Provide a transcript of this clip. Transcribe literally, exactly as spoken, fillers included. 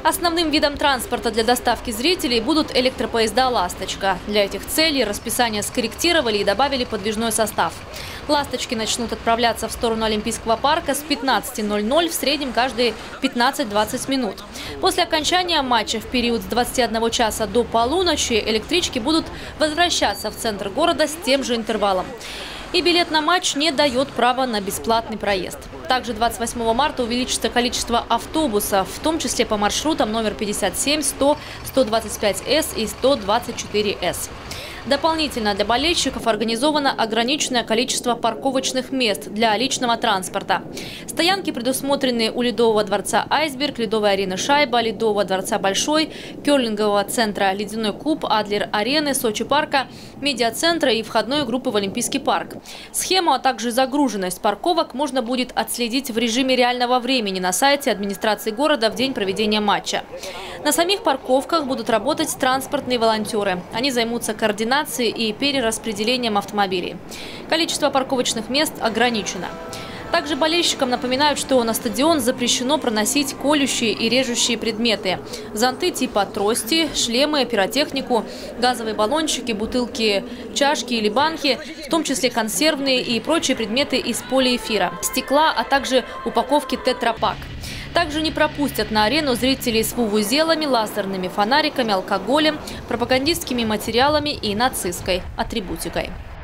Основным видом транспорта для доставки зрителей будут электропоезда «Ласточка». Для этих целей расписание скорректировали и добавили подвижной состав. «Ласточки» начнут отправляться в сторону Олимпийского парка с пятнадцати ноль-ноль в среднем каждые пятнадцать-двадцать минут. После окончания матча в период с двадцати одного часа до полуночи электрички будут возвращаться в центр города с тем же интервалом. И билет на матч не дает права на бесплатный проезд. Также двадцать восьмого марта увеличится количество автобусов, в том числе по маршрутам номер пятьдесят семь, сто, сто двадцать пять эс и сто двадцать четыре эс. Дополнительно для болельщиков организовано ограниченное количество парковочных мест для личного транспорта. Стоянки предусмотрены у Ледового дворца «Айсберг», Ледовой арены «Шайба», Ледового дворца «Большой», керлингового центра «Ледяной куб», Адлер-арены, Сочи-парка, медиацентра и входной группы в Олимпийский парк. Схему, а также загруженность парковок можно будет отследить в режиме реального времени на сайте администрации города в день проведения матча. На самих парковках будут работать транспортные волонтеры. Они займутся координацией и перераспределением автомобилей. Количество парковочных мест ограничено. Также болельщикам напоминают, что на стадион запрещено проносить колющие и режущие предметы. Зонты типа трости, шлемы, пиротехнику, газовые баллончики, бутылки, чашки или банки, в том числе консервные и прочие предметы из полиэфира, стекла, а также упаковки тетрапак. Также не пропустят на арену зрителей с вувузелами, лазерными фонариками, алкоголем, пропагандистскими материалами и нацистской атрибутикой.